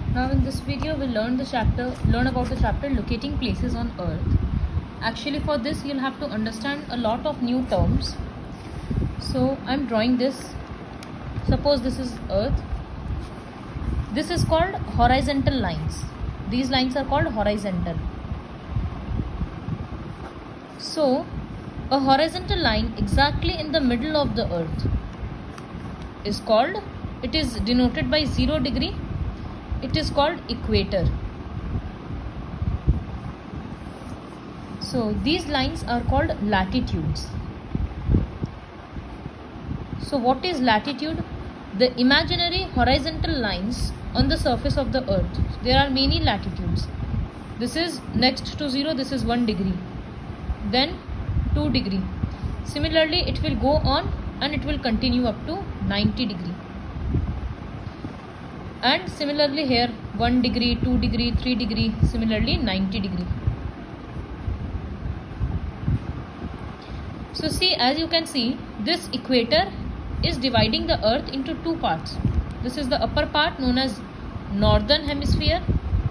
Now in this video we'll learn about the chapter locating places on earth. Actually for this you'll have to understand a lot of new terms. So I'm drawing this. Suppose this is earth. This is called horizontal lines. These lines are called horizontal. So a horizontal line exactly in the middle of the earth is called, it is denoted by 0 degree. It is called equator. So these lines are called latitudes. So what is latitude? The imaginary horizontal lines on the surface of the earth. There are many latitudes. This is next to 0, this is 1 degree. Then 2 degree. Similarly it will go on and it will continue up to 90 degree. And similarly here 1 degree, 2 degree, 3 degree, similarly 90 degree. So see, as you can see, this equator is dividing the earth into two parts. This is the upper part known as northern hemisphere,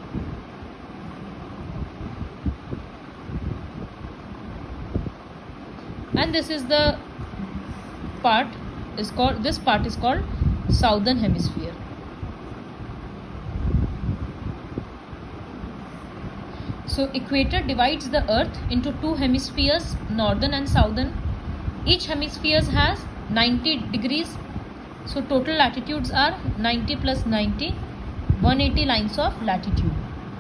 and this is the part is called, this part is called southern hemisphere. So equator divides the earth into two hemispheres, northern and southern. Each hemisphere has 90 degrees. So total latitudes are 90 plus 90, 180 lines of latitude.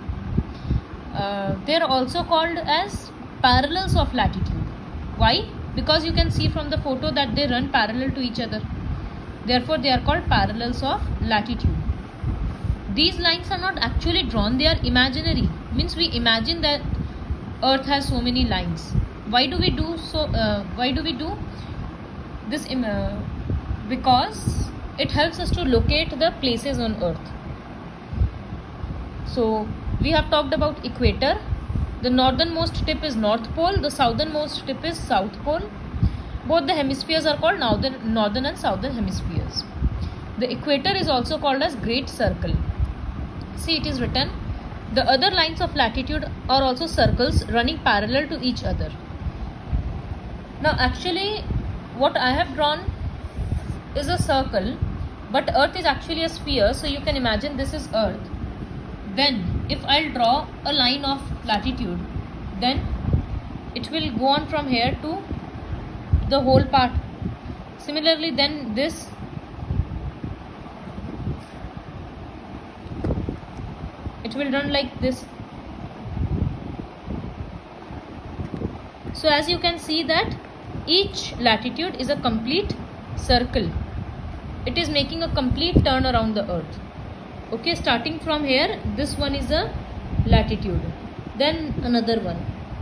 They are also called as parallels of latitude. Why? Because you can see from the photo that they run parallel to each other. Therefore they are called parallels of latitude. These lines are not actually drawn, they are imaginary. Means we imagine that earth has so many lines. Why do we do so? Why do we do this? Because it helps us to locate the places on earth. So we have talked about equator. The northernmost tip is North Pole, the southernmost tip is South Pole. Both the hemispheres are called northern and southern hemispheres. The equator is also called as Great Circle. See, it is written, the other lines of latitude are also circles running parallel to each other. Now actually what I have drawn is a circle, but earth is actually a sphere, so you can imagine this is earth. Then if I'll draw a line of latitude, then it will go on from here to the whole part. Similarly then this, it will run like this. So as you can see that each latitude is a complete circle. It is making a complete turn around the earth. Okay, starting from here, this one is a latitude, then another one.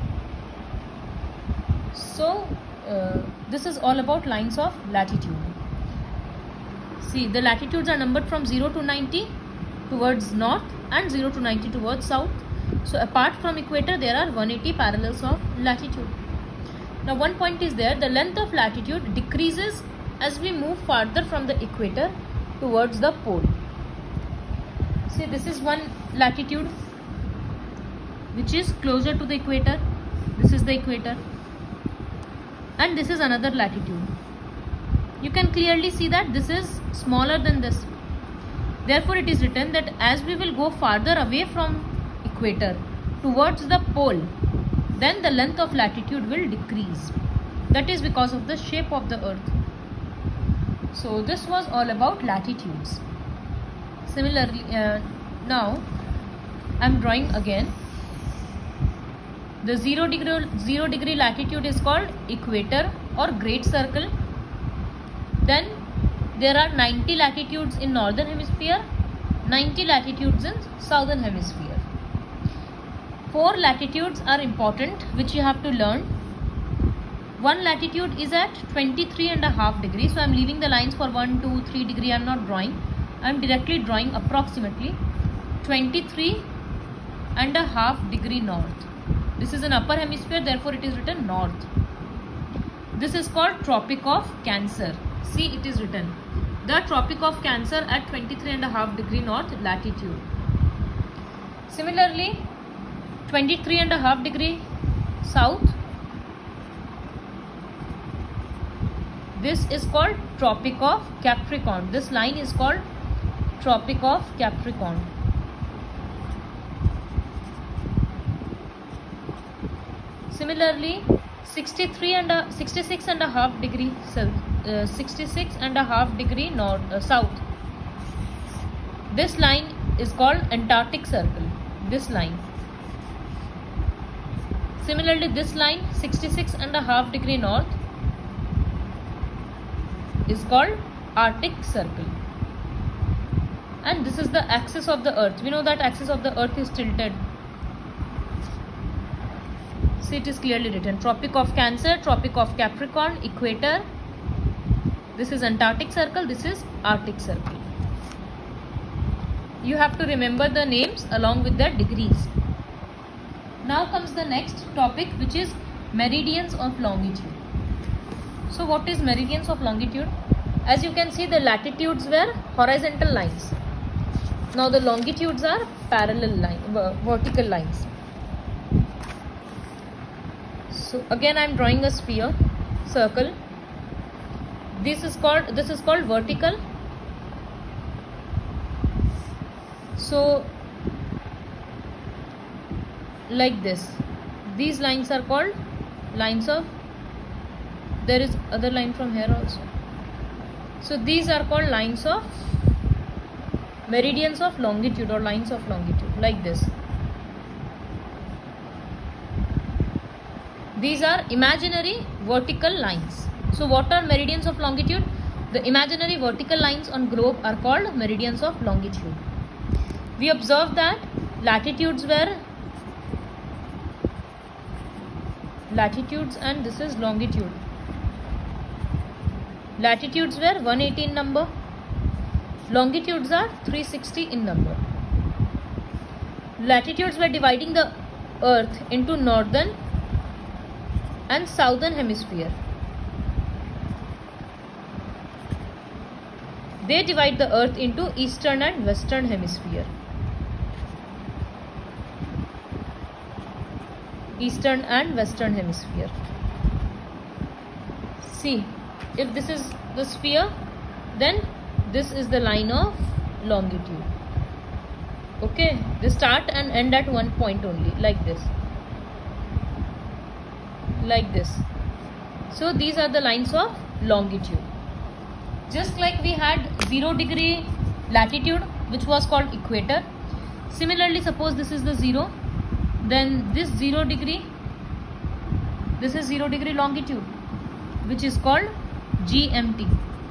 So this is all about lines of latitude. See, the latitudes are numbered from 0 to 90 towards north and 0 to 90 towards south. So apart from equator there are 180 parallels of latitude. Now one point is there, the length of latitude decreases as we move farther from the equator towards the pole. See, this is one latitude which is closer to the equator. This is the equator. And this is another latitude. You can clearly see that this is smaller than this. Therefore it is written that as we will go farther away from equator towards the pole, then the length of latitude will decrease. That is because of the shape of the earth. So this was all about latitudes. Similarly, now I am drawing again. The 0 degree latitude is called equator or Great Circle. Then there are 90 latitudes in northern hemisphere, 90 latitudes in southern hemisphere. 4 latitudes are important which you have to learn. One latitude is at 23.5 degrees. So I am leaving the lines for 1, 2, 3 degree. I am not drawing. I am directly drawing approximately 23.5 degree north. This is an upper hemisphere, therefore it is written north. This is called Tropic of Cancer. See, it is written the Tropic of Cancer at 23.5 degree north latitude. Similarly, 23.5 degree south, this is called Tropic of Capricorn. This line is called Tropic of Capricorn. Similarly, 66.5 degree north south. This line is called Antarctic Circle. This line. Similarly, this line 66.5 degree north is called Arctic Circle. And this is the axis of the earth. We know that axis of the earth is tilted. See, it is clearly written. Tropic of Cancer, Tropic of Capricorn, Equator. This is Antarctic Circle. This is Arctic Circle. You have to remember the names along with their degrees. Now comes the next topic, which is meridians of longitude. So what is meridians of longitude? As you can see, the latitudes were horizontal lines. Now the longitudes are parallel line, vertical lines. So again I am drawing a sphere, circle. This is called vertical. So like this, these lines are called lines of, there is other line from here also. So these are called lines of meridians of longitude or lines of longitude, like this. These are imaginary vertical lines. So what are meridians of longitude? The imaginary vertical lines on globe are called meridians of longitude. We observe that latitudes and this is longitude. Latitudes were 180 in number. Longitudes are 360 in number. Latitudes were dividing the earth into northern and southern hemisphere. They divide the earth into eastern and western hemisphere. Eastern and western hemisphere. See, if this is the sphere, then this is the line of longitude. Okay, they start and end at one point only, like this. Like this. So these are the lines of longitude. Just like we had 0 degree latitude, which was called equator. Similarly, suppose this is the 0, then this 0 degree, this is 0 degree longitude, which is called GMT.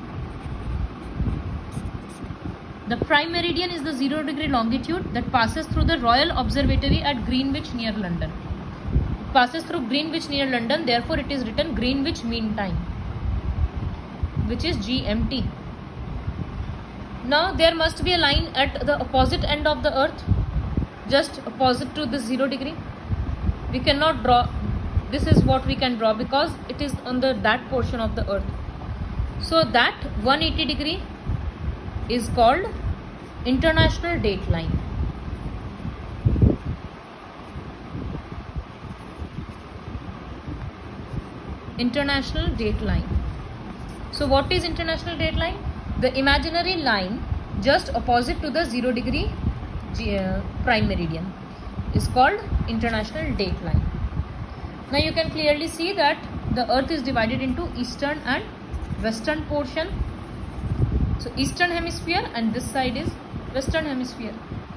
The prime meridian is the 0 degree longitude that passes through the Royal Observatory at Greenwich near London. It passes through Greenwich near London, therefore it is written Greenwich Mean Time, which is GMT. Now there must be a line at the opposite end of the earth, just opposite to the 0 degree. We cannot draw, this is what we can draw because it is on that portion of the earth. So that 180 degree is called international date line. International date line. So what is international date line? The imaginary line just opposite to the 0 degree prime meridian is called international date line. Now you can clearly see that the earth is divided into eastern and western portion. So eastern hemisphere and this side is western hemisphere.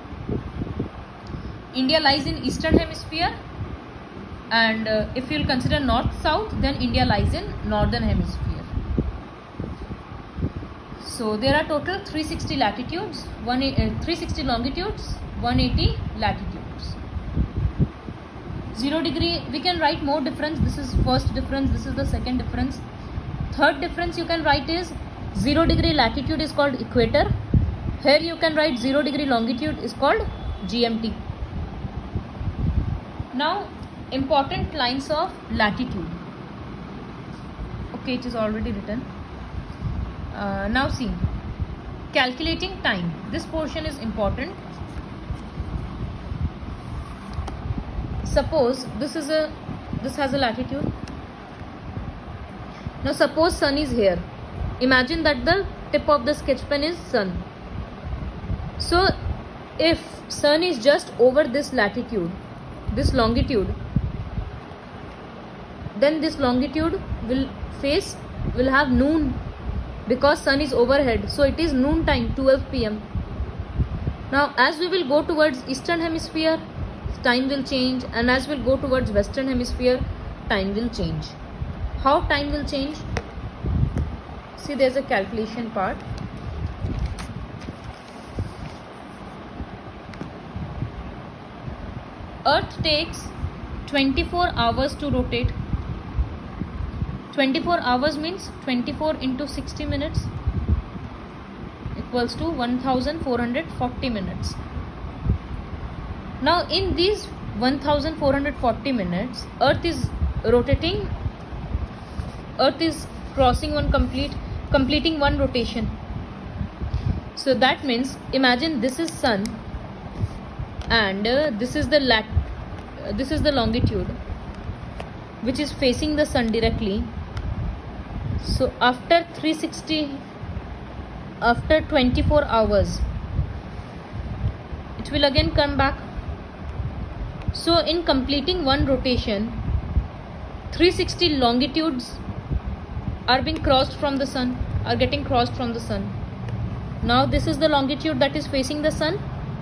India lies in eastern hemisphere, and if you will consider north south, then India lies in northern hemisphere. So there are total 360 latitudes, 360 longitudes, 180 latitudes. 0 degree, we can write more difference. This is first difference, this is the second difference. Third difference you can write is 0 degree latitude is called equator. Here you can write 0 degree longitude is called GMT. Now important lines of latitude. Okay, it is already written. Now see, calculating time. This portion is important. suppose this has a latitude. Now suppose sun is here. Imagine that the tip of the sketch pen is sun. So if sun is just over this latitude, this longitude, then this longitude will have noon, because sun is overhead. So it is noon time, 12 p.m. Now as we will go towards eastern hemisphere, time will change, and as we'll go towards western hemisphere, time will change. How time will change? See, there's a calculation part. Earth takes 24 hours to rotate. 24 hours means 24 into 60 minutes equals to 1440 minutes. Now in these 1440 minutes, Earth is rotating. Earth is crossing completing one rotation. So that means, imagine this is sun, and this is the longitude, which is facing the sun directly. So after 24 hours, it will again come back. So in completing one rotation, 360 longitudes are being crossed from the sun, are getting crossed from the sun. Now this is the longitude that is facing the sun.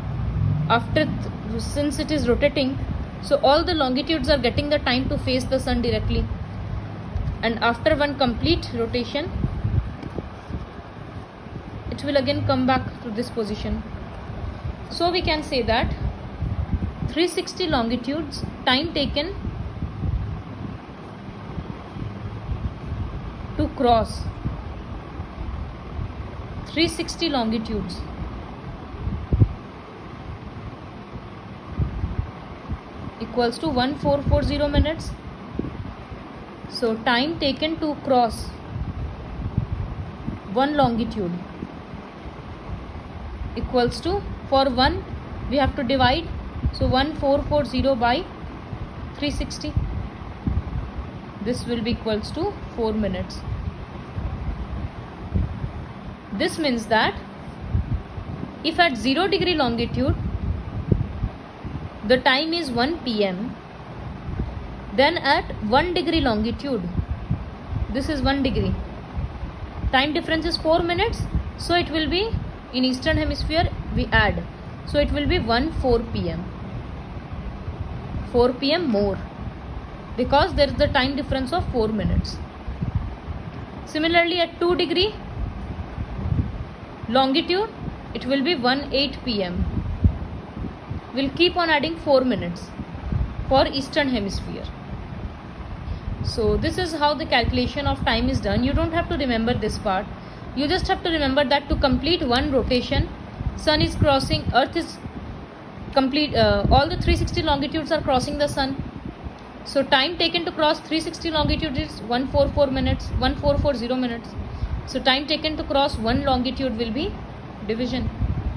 Since it is rotating, so all the longitudes are getting the time to face the sun directly. And after one complete rotation, it will again come back to this position. So we can say that 360 longitudes, time taken to cross 360 longitudes equals to 1440 minutes. So time taken to cross one longitude equals to, for one we have to divide, so 1440 by 360. This will be equals to 4 minutes. This means that if at 0 degree longitude the time is 1 p.m, then at 1 degree longitude, this is 1 degree, time difference is 4 minutes. So it will be, in eastern hemisphere we add, so it will be 4 p.m. 4 p.m. more, because there is the time difference of 4 minutes. Similarly, at 2 degree longitude, it will be 8 p.m. We'll keep on adding 4 minutes for eastern hemisphere. So this is how the calculation of time is done. You don't have to remember this part. You just have to remember that to complete one rotation, sun is crossing, earth is complete, all the 360 longitudes are crossing the sun. So time taken to cross 360 longitude is 1440 minutes. So time taken to cross one longitude will be division.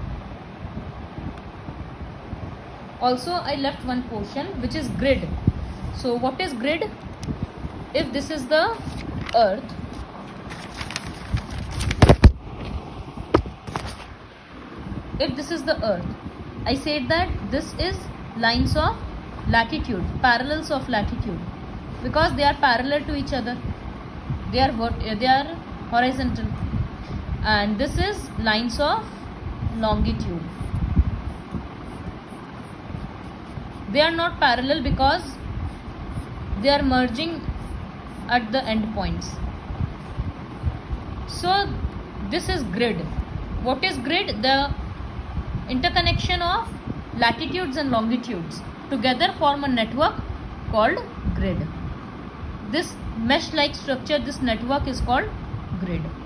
Also I left one portion which is grid. So what is grid? If this is the earth, I said that this is lines of latitude, parallels of latitude, because they are parallel to each other, they are horizontal. And this is lines of longitude. They are not parallel because they are merging at the end points. So this is grid. What is grid? The interconnection of latitudes and longitudes together form a network called grid. This mesh like structure, this network is called grid.